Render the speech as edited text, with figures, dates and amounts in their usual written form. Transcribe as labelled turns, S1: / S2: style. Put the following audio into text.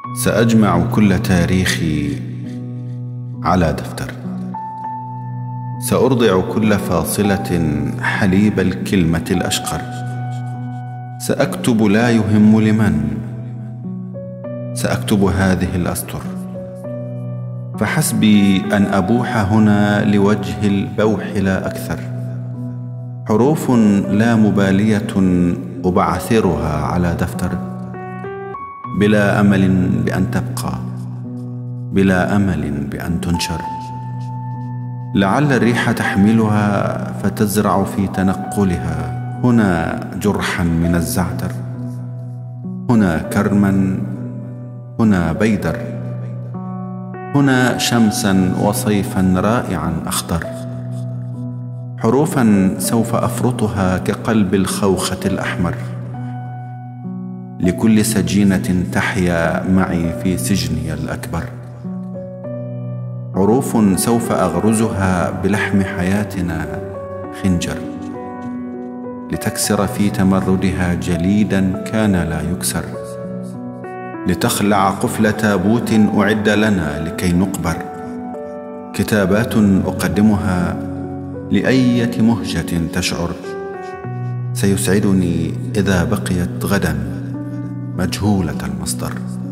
S1: سأجمع كل تاريخي على دفتر، سأرضع كل فاصلة حليب الكلمة الأشقر، سأكتب لا يهم لمن، سأكتب هذه الأسطر، فحسبي أن أبوح هنا لوجه البوح لا أكثر. حروف لا مبالية أبعثرها على دفتر، بلا أمل بأن تبقى، بلا أمل بأن تنشر. لعل الريح تحملها فتزرع في تنقلها هنا جرحا من الزعتر، هنا كرما، هنا بيدر، هنا شمسا وصيفا رائعا أخضر. حروفا سوف أفرطها كقلب الخوخة الأحمر، لكل سجينة تحيا معي في سجني الأكبر. حروف سوف أغرزها بلحم حياتنا خنجر، لتكسر في تمردها جليدا كان لا يكسر، لتخلع قفل تابوت أعد لنا لكي نقبر. كتابات أقدمها لأية مهجة تشعر، سيسعدني إذا بقيت غدا مجهولة المصدر.